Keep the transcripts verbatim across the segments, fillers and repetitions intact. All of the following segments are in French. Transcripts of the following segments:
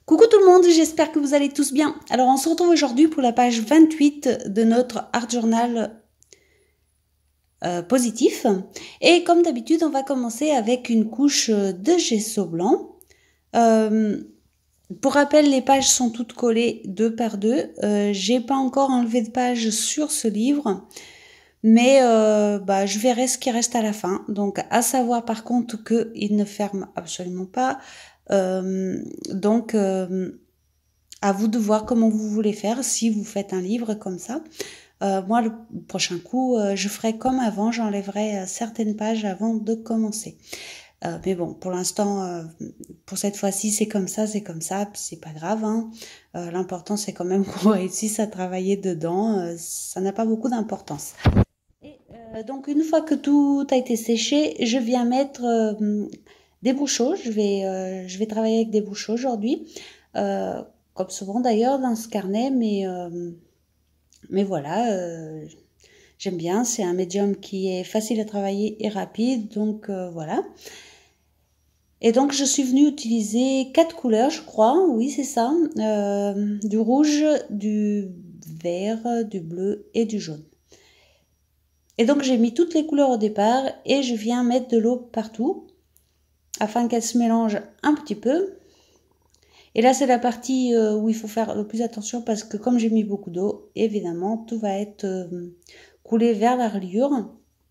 Coucou tout le monde, j'espère que vous allez tous bien. Alors on se retrouve aujourd'hui pour la page vingt-huit de notre Art Journal euh, positif. Et comme d'habitude, on va commencer avec une couche de gesso blanc. Euh, pour rappel, les pages sont toutes collées deux par deux. Euh, j'ai pas encore enlevé de page sur ce livre, mais euh, bah, je verrai ce qui reste à la fin. Donc à savoir par contre qu'il ne ferme absolument pas. Euh, donc euh, à vous de voir comment vous voulez faire si vous faites un livre comme ça. Euh, moi, le prochain coup, euh, je ferai comme avant, j'enlèverai euh, certaines pages avant de commencer. Euh, mais bon, pour l'instant, euh, pour cette fois-ci, c'est comme ça, c'est comme ça, c'est pas grave. Hein. Euh, L'important, c'est quand même qu'on réussisse à travailler dedans. Euh, ça n'a pas beaucoup d'importance. Et euh, donc, une fois que tout a été séché, je viens mettre euh, des bouchons. Je vais, euh, je vais travailler avec des bouchons aujourd'hui. Euh, comme souvent d'ailleurs dans ce carnet, mais, euh, mais voilà, euh, j'aime bien. C'est un médium qui est facile à travailler et rapide, donc euh, voilà. Et donc je suis venue utiliser quatre couleurs, je crois, oui c'est ça, euh, du rouge, du vert, du bleu et du jaune. Et donc j'ai mis toutes les couleurs au départ et je viens mettre de l'eau partout afin qu'elles se mélangent un petit peu. Et là, c'est la partie euh, où il faut faire le plus attention parce que comme j'ai mis beaucoup d'eau, évidemment, tout va être euh, coulé vers la reliure.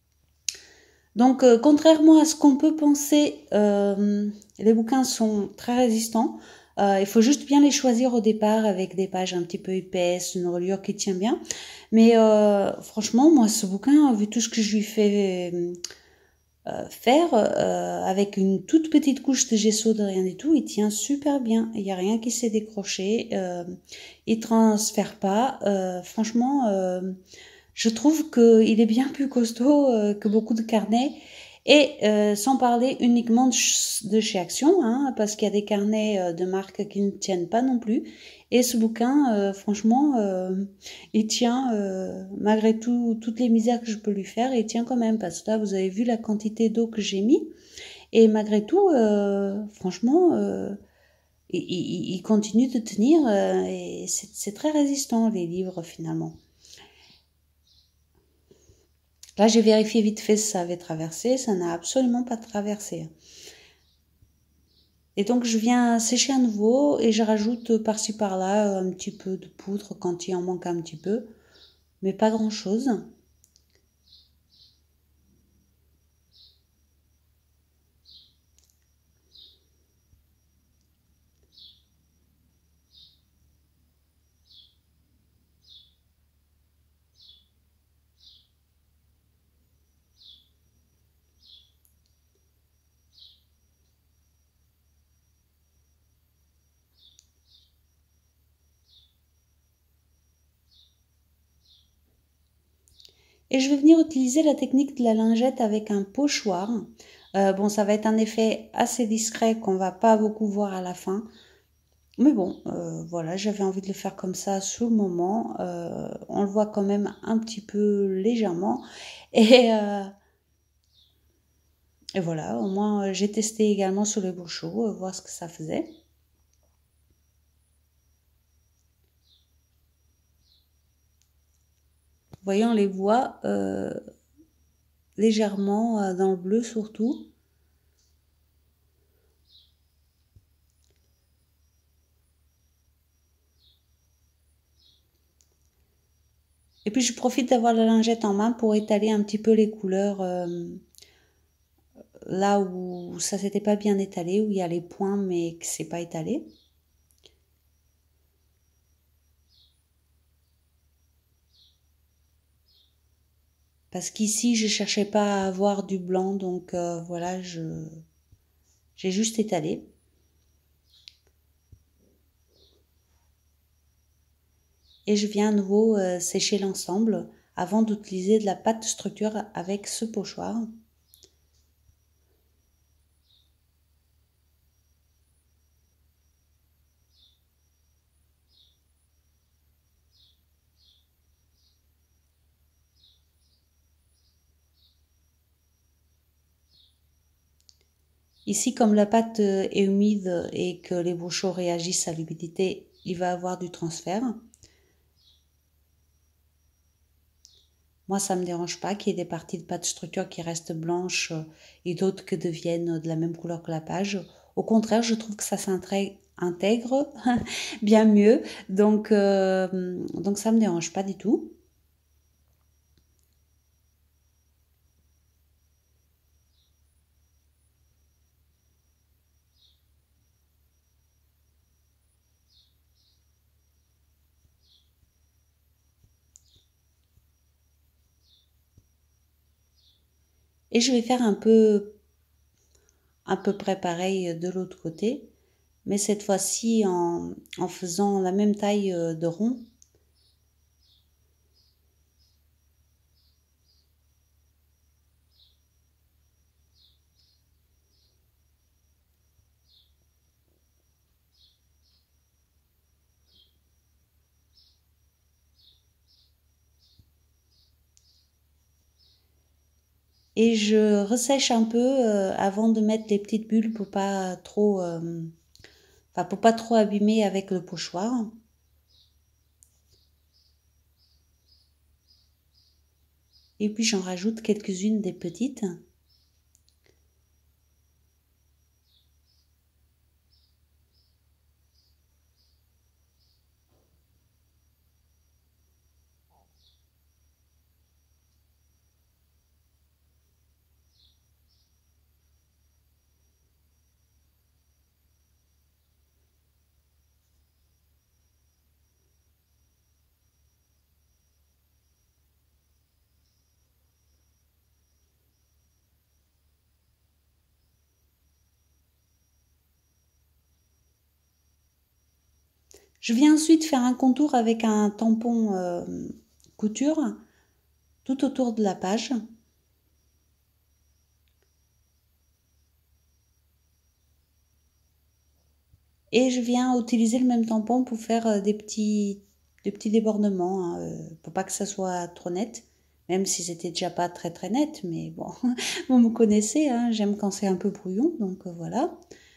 Donc, euh, contrairement à ce qu'on peut penser, euh, les bouquins sont très résistants. Euh, il faut juste bien les choisir au départ avec des pages un petit peu épaisses, une reliure qui tient bien. Mais euh, franchement, moi, ce bouquin, vu tout ce que je lui fais Euh, faire euh, avec une toute petite couche de gesso de rien du tout, il tient super bien. Il n'y a rien qui s'est décroché. Euh, il transfère pas. Euh, franchement, euh, je trouve qu'il est bien plus costaud euh, que beaucoup de carnets. Et euh, sans parler uniquement de, ch de chez Action, hein, parce qu'il y a des carnets euh, de marques qui ne tiennent pas non plus. Et ce bouquin, euh, franchement, euh, il tient, euh, malgré tout, toutes les misères que je peux lui faire, il tient quand même. Parce que là, vous avez vu la quantité d'eau que j'ai mis. Et malgré tout, euh, franchement, euh, il, il, il continue de tenir. Euh, et c'est très résistant, les livres, finalement. Là, j'ai vérifié vite fait si ça avait traversé. Ça n'a absolument pas traversé. Et donc, je viens sécher à nouveau et je rajoute par-ci par-là un petit peu de poudre quand il en manque un petit peu. Mais pas grand-chose. Et je vais venir utiliser la technique de la lingette avec un pochoir. Euh, bon, ça va être un effet assez discret qu'on va pas beaucoup voir à la fin. Mais bon, euh, voilà, j'avais envie de le faire comme ça sur le moment. Euh, on le voit quand même un petit peu légèrement. Et, euh, et voilà, au moins j'ai testé également sur les bouchons, euh, voir ce que ça faisait. Voyons, on les voit euh, légèrement euh, dans le bleu surtout. Et puis je profite d'avoir la lingette en main pour étaler un petit peu les couleurs euh, là où ça s'était pas bien étalé, où il y a les points mais que c'est pas étalé. Parce qu'ici je cherchais pas à avoir du blanc, donc euh, voilà, je j'ai juste étalé. Et je viens à nouveau euh, sécher l'ensemble avant d'utiliser de la pâte structure avec ce pochoir. Ici, comme la pâte est humide et que les bouchons réagissent à l'humidité, il va y avoir du transfert. Moi, ça me dérange pas qu'il y ait des parties de pâte structure qui restent blanches et d'autres qui deviennent de la même couleur que la page. Au contraire, je trouve que ça s'intègre bien mieux. Donc, euh, donc ça me dérange pas du tout. Et je vais faire un peu, à peu près pareil de l'autre côté, mais cette fois-ci en, en faisant la même taille de rond. Et je ressèche un peu euh, avant de mettre les petites bulles pour pas trop, euh, enfin pour pas trop abîmer avec le pochoir. Et puis j'en rajoute quelques-unes des petites. Je viens ensuite faire un contour avec un tampon euh, couture tout autour de la page. Et je viens utiliser le même tampon pour faire des petits, des petits débordements, hein, euh, pour pas que ça soit trop net, même si c'était déjà pas très très net, mais bon, vous me connaissez, hein, j'aime quand c'est un peu brouillon, donc euh, voilà.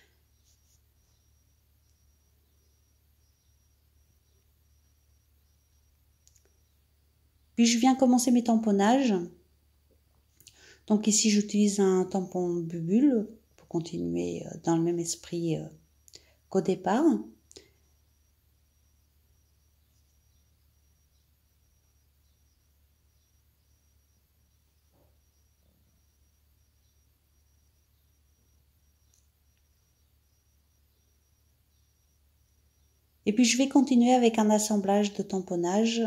Puis je viens commencer mes tamponnages. Donc ici j'utilise un tampon bubule pour continuer dans le même esprit qu'au départ. Et puis je vais continuer avec un assemblage de tamponnage.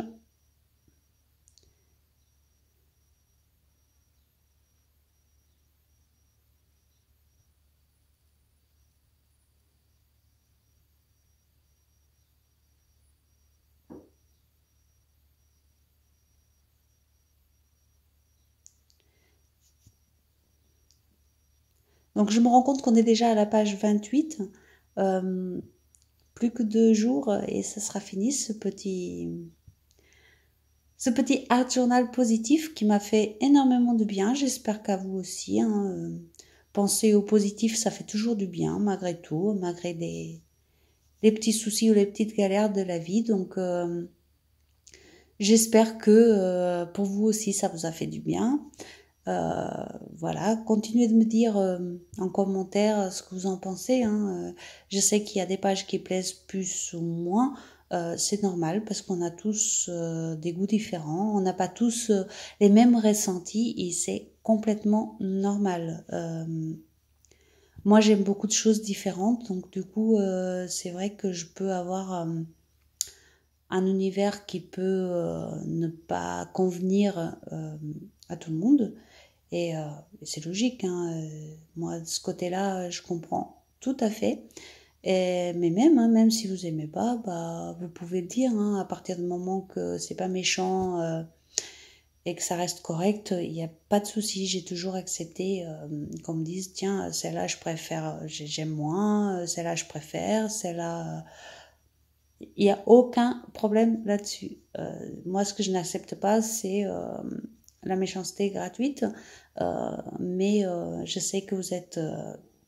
Donc je me rends compte qu'on est déjà à la page vingt-huit. Euh, plus que deux jours et ça sera fini ce petit, ce petit art journal positif qui m'a fait énormément de bien. J'espère qu'à vous aussi. Hein. Penser au positif, ça fait toujours du bien malgré tout, malgré des, les petits soucis ou les petites galères de la vie. Donc euh, j'espère que euh, pour vous aussi ça vous a fait du bien. Euh, voilà, continuez de me dire euh, en commentaire ce que vous en pensez. Hein. Je sais qu'il y a des pages qui plaisent plus ou moins. Euh, c'est normal parce qu'on a tous euh, des goûts différents. On n'a pas tous euh, les mêmes ressentis et c'est complètement normal. Euh, moi, j'aime beaucoup de choses différentes. Donc, du coup, euh, c'est vrai que je peux avoir euh, un univers qui peut euh, ne pas convenir euh, à tout le monde. Et euh, c'est logique, hein, euh, moi de ce côté-là, je comprends tout à fait. Et, mais même, hein, même si vous aimez pas, bah, vous pouvez le dire, hein, à partir du moment que c'est pas méchant euh, et que ça reste correct, il n'y a pas de souci. J'ai toujours accepté euh, qu'on me dise, tiens, celle-là je préfère, j'aime moins, celle-là je préfère, celle-là. Il n'y a aucun problème là-dessus. Euh, moi, ce que je n'accepte pas, c'est euh, la méchanceté gratuite. Euh, mais euh, je sais que vous êtes euh,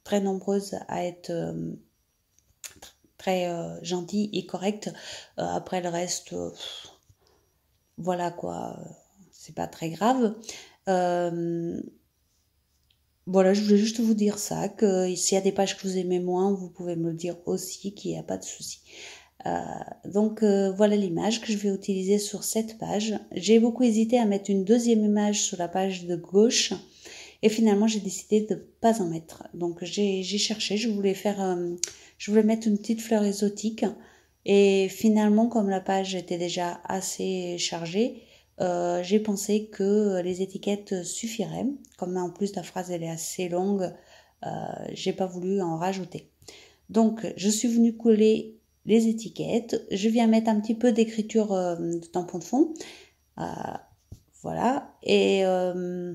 très nombreuses à être euh, très euh, gentilles et correctes. Euh, après le reste, euh, voilà quoi, c'est pas très grave. Euh, voilà, je voulais juste vous dire ça, que s'il y a des pages que vous aimez moins, vous pouvez me le dire aussi, qu'il n'y a pas de souci. Euh, donc euh, voilà l'image que je vais utiliser sur cette page. J'ai beaucoup hésité à mettre une deuxième image sur la page de gauche et finalement j'ai décidé de pas en mettre. Donc j'ai cherché, je voulais faire, euh, je voulais mettre une petite fleur exotique et finalement comme la page était déjà assez chargée, euh, j'ai pensé que les étiquettes suffiraient. Comme en plus la phrase elle est assez longue, euh, j'ai pas voulu en rajouter. Donc je suis venue coller les étiquettes. Je viens mettre un petit peu d'écriture euh, de tampon de fond. Euh, voilà. Et euh,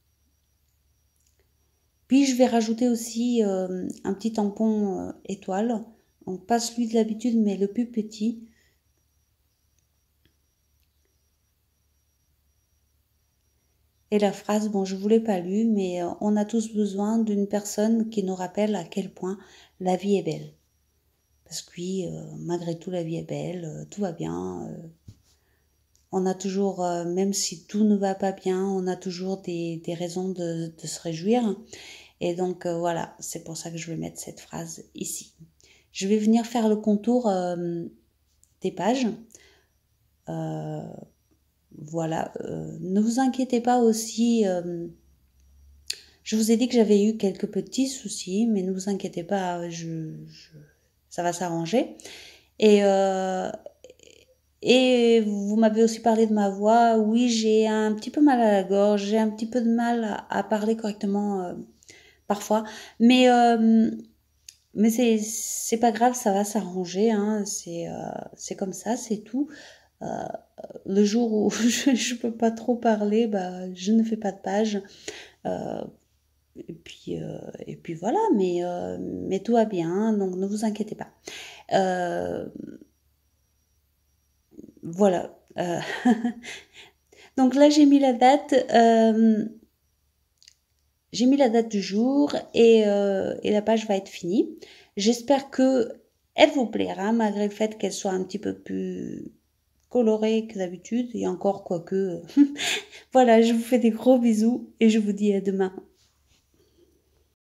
puis je vais rajouter aussi euh, un petit tampon euh, étoile. Donc pas celui de l'habitude, mais le plus petit. Et la phrase, bon, je ne vous l'ai pas lue, mais euh, on a tous besoin d'une personne qui nous rappelle à quel point la vie est belle. Parce que oui, euh, malgré tout, la vie est belle, euh, tout va bien. Euh, on a toujours, euh, même si tout ne va pas bien, on a toujours des, des raisons de, de se réjouir. Et donc euh, voilà, c'est pour ça que je vais mettre cette phrase ici. Je vais venir faire le contour euh, des pages. Euh, voilà, euh, ne vous inquiétez pas aussi. Euh, je vous ai dit que j'avais eu quelques petits soucis, mais ne vous inquiétez pas, je, je, ça va s'arranger. Et, euh, et vous m'avez aussi parlé de ma voix. Oui, j'ai un petit peu mal à la gorge, j'ai un petit peu de mal à, à parler correctement euh, parfois. Mais, euh, mais c'est, c'est pas grave, ça va s'arranger. Hein, c'est, euh, c'est comme ça, c'est tout. Euh, le jour où je, je peux pas trop parler, bah, je ne fais pas de page. Euh, et puis, euh, et puis voilà, mais, euh, mais tout va bien, donc ne vous inquiétez pas. Euh, voilà. Euh, donc là, j'ai mis la date. Euh, j'ai mis la date du jour et, euh, et la page va être finie. J'espère que elle vous plaira, malgré le fait qu'elle soit un petit peu plus colorée que d'habitude. Et encore, quoique. Voilà, je vous fais des gros bisous et je vous dis à demain.